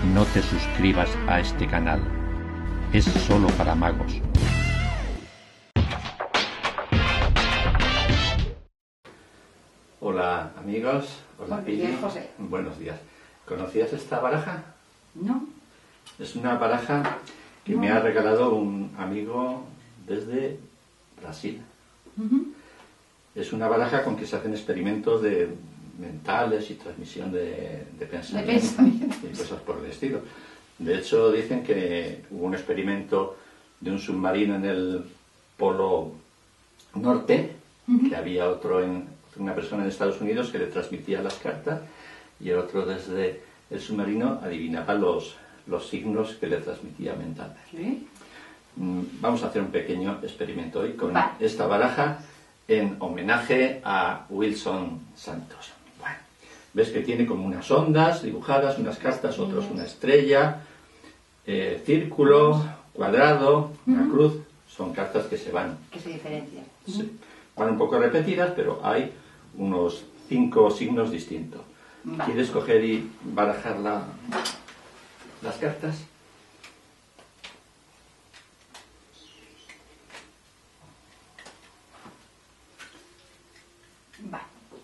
no te suscribas a este canal. Es solo para magos. Hola amigos, hola Pili. Buenos días, José. Buenos días. ¿Conocías esta baraja? No. Es una baraja que me ha regalado un amigo desde Brasil. Es una baraja con que se hacen experimentos mentales y transmisión de pensamientos y cosas por el estilo. De hecho, dicen que hubo un experimento de un submarino en el Polo Norte, que había una persona en Estados Unidos que le transmitía las cartas y el otro desde el submarino adivinaba los signos que le transmitía mentales. ¿Sí? Vamos a hacer un pequeño experimento hoy con esta baraja en homenaje a Wilson Santos. Bueno, ves que tiene como unas ondas dibujadas, unas cartas, otros una estrella, círculo, cuadrado, una cruz. Son cartas que se van. Que se diferencian. Sí. Van un poco repetidas, pero hay unos 5 signos distintos. ¿Quieres coger y barajar las cartas? Vale.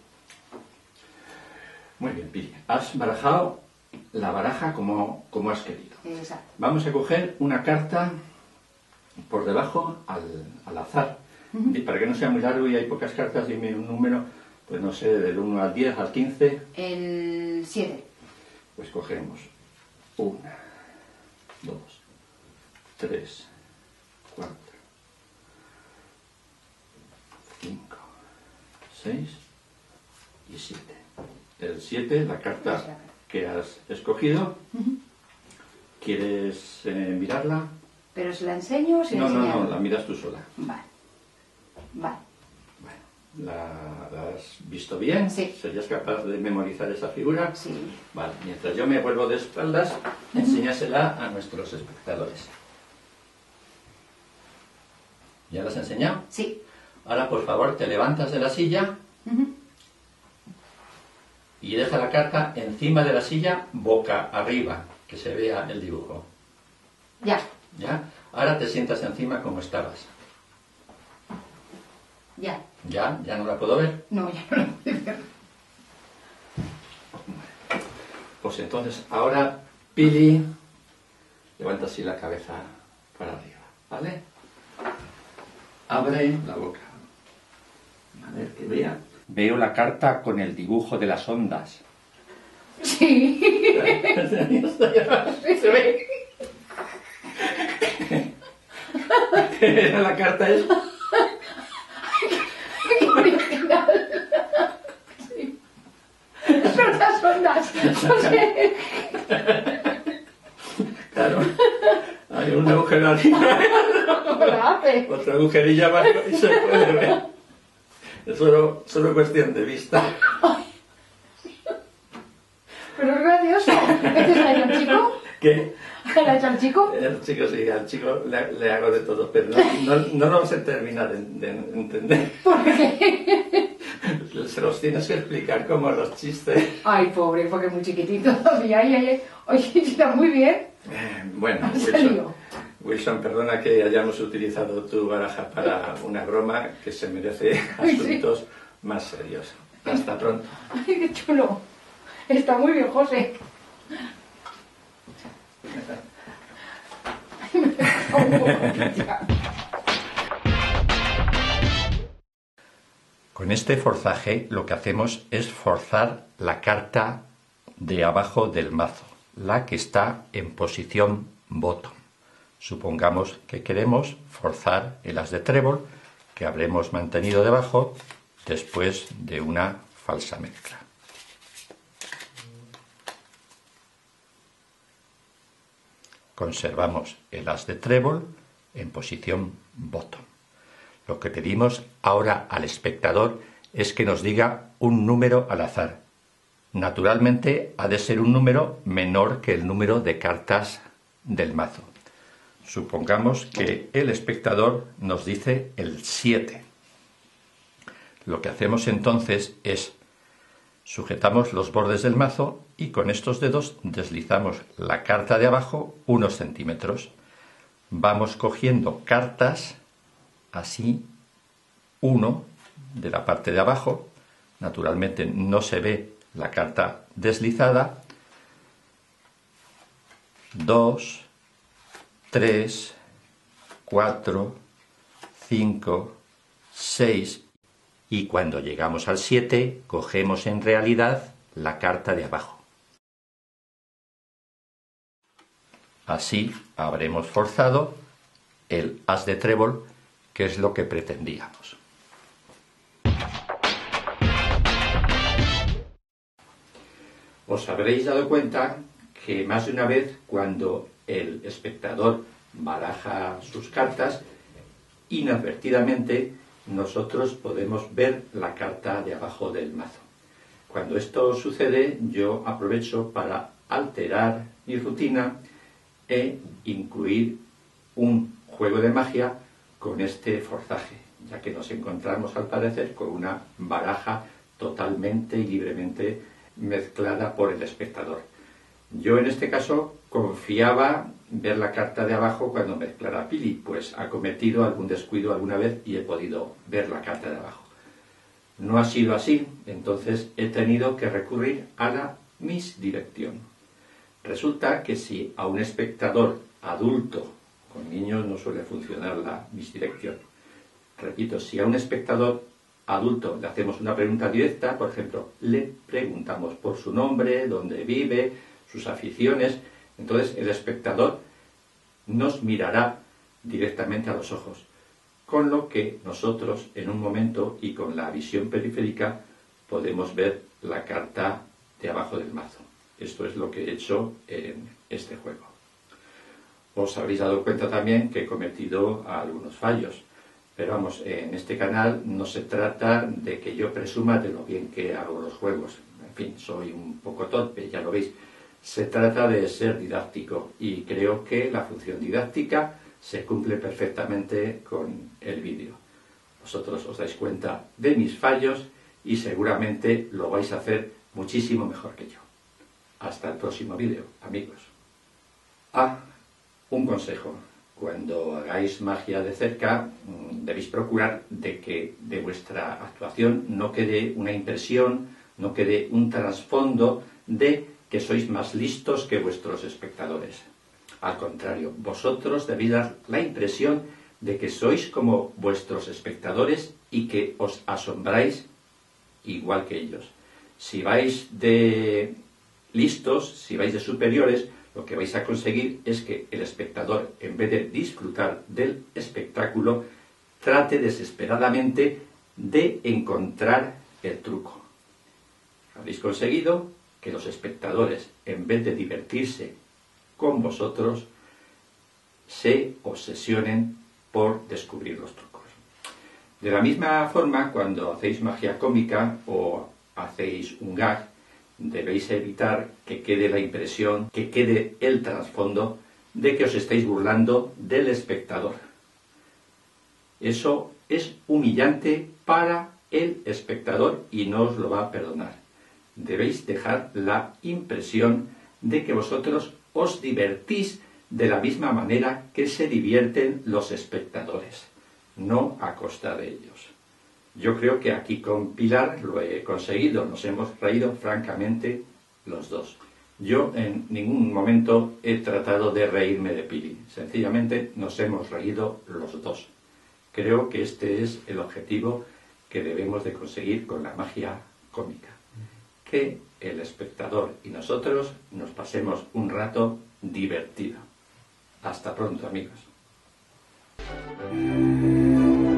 Muy bien, Pili. Has barajado la baraja como has querido. Exacto. Vamos a coger una carta por debajo al azar. Para que no sea muy largo y hay pocas cartas, dime un número, pues no sé, del 1 al 10, al 15. El 7. Pues cogemos 1, 2, 3, 4, 5, 6 y 7. El 7, la carta que has escogido. ¿Quieres mirarla? ¿Pero se la enseño o se la No, enseño? no, la miras tú sola. Vale. Vale. Bueno, ¿la has visto bien? Sí. ¿Serías capaz de memorizar esa figura? Sí. Vale, mientras yo me vuelvo de espaldas, enséñasela a nuestros espectadores. ¿Ya la has enseñado? Sí. Ahora, por favor, te levantas de la silla y deja la carta encima de la silla, boca arriba, que se vea el dibujo. Ya. ¿Ya? Ahora te sientas encima como estabas. Ya. ¿Ya? ¿Ya no la puedo ver? No, ya no lo puedo ver. Pues entonces, ahora, Pili, levanta así la cabeza para arriba, ¿vale? Abre la boca. A ver, que vea. Veo la carta con el dibujo de las ondas. Sí. Se ve. La carta es... ¡Qué original! Sí. Son las ondas. José. Claro, hay un agujero arriba, ¿Cómo lo hace? otro agujerillo abajo y se puede ver. Es solo cuestión de vista. Pero es gracioso. ¿Este es el chico? ¿Qué? ¿El ha hecho el chico? El chico sí, al chico le hago de todo, pero no lo se termina de entender. ¿Por qué? Se los tienes que explicar como los chistes. Ay, pobre, porque es muy chiquitito todavía. Ay. Oye, está muy bien. Bueno, ¿En serio? Wilson, perdona que hayamos utilizado tu baraja para una broma que se merece asuntos más serios. Hasta pronto. Ay, qué chulo. Está muy bien, José. Ay, me deja un poco ya. Con este forzaje lo que hacemos es forzar la carta de abajo del mazo, la que está en posición bottom. Supongamos que queremos forzar el as de trébol que habremos mantenido debajo después de una falsa mezcla. Conservamos el as de trébol en posición bottom. Lo que pedimos ahora al espectador es que nos diga un número al azar. Naturalmente ha de ser un número menor que el número de cartas del mazo. Supongamos que el espectador nos dice el 7. Lo que hacemos entonces es Sujetamos los bordes del mazo y con estos dedos deslizamos la carta de abajo unos centímetros. Vamos cogiendo cartas, así, uno de la parte de abajo. Naturalmente no se ve la carta deslizada. 2, 3, 4, 5, 6 y cuando llegamos al 7 cogemos en realidad la carta de abajo. Así habremos forzado el as de trébol, que es lo que pretendíamos. Os habréis dado cuenta que más de una vez cuando el espectador baraja sus cartas, inadvertidamente nosotros podemos ver la carta de abajo del mazo. Cuando esto sucede, yo aprovecho para alterar mi rutina e incluir un juego de magia con este forzaje, ya que nos encontramos al parecer con una baraja totalmente y libremente mezclada por el espectador. Yo en este caso confiaba ver la carta de abajo cuando mezclara Pili, pues ha cometido algún descuido alguna vez y he podido ver la carta de abajo. No ha sido así, entonces he tenido que recurrir a la misdirección. Resulta que si a un espectador adulto, con niños no suele funcionar la misdirección, repito, si a un espectador adulto le hacemos una pregunta directa, por ejemplo, le preguntamos por su nombre, dónde vive, sus aficiones, entonces el espectador nos mirará directamente a los ojos, con lo que nosotros en un momento y con la visión periférica podemos ver la carta de abajo del mazo. Esto es lo que he hecho en este juego. Os habréis dado cuenta también que he cometido algunos fallos, pero vamos, en este canal no se trata de que yo presuma de lo bien que hago los juegos. En fin, soy un poco torpe, ya lo veis. Se trata de ser didáctico y creo que la función didáctica se cumple perfectamente con el vídeo. Vosotros os dais cuenta de mis fallos y seguramente lo vais a hacer muchísimo mejor que yo. Hasta el próximo vídeo, amigos. Un consejo. Cuando hagáis magia de cerca, debéis procurar de que de vuestra actuación no quede una impresión, no quede un trasfondo de que sois más listos que vuestros espectadores. Al contrario, vosotros debéis dar la impresión de que sois como vuestros espectadores y que os asombráis igual que ellos. Si vais de listos, si vais de superiores, lo que vais a conseguir es que el espectador, en vez de disfrutar del espectáculo, trate desesperadamente de encontrar el truco. Habéis conseguido que los espectadores, en vez de divertirse con vosotros, se obsesionen por descubrir los trucos. De la misma forma, cuando hacéis magia cómica o hacéis un gag, debéis evitar que quede la impresión, que quede el trasfondo de que os estáis burlando del espectador. Eso es humillante para el espectador y no os lo va a perdonar. Debéis dejar la impresión de que vosotros os divertís de la misma manera que se divierten los espectadores, no a costa de ellos. Yo creo que aquí con Pilar lo he conseguido, nos hemos reído francamente los dos. Yo en ningún momento he tratado de reírme de Pili, sencillamente nos hemos reído los dos. Creo que este es el objetivo que debemos de conseguir con la magia cómica. Que el espectador y nosotros nos pasemos un rato divertido. Hasta pronto, amigos.